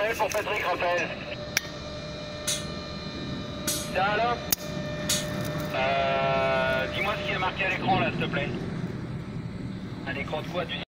appel pour Patrick Rappel. Ça alors dis-moi ce qui est marqué à l'écran là, s'il te plaît. À l'écran de quoi tu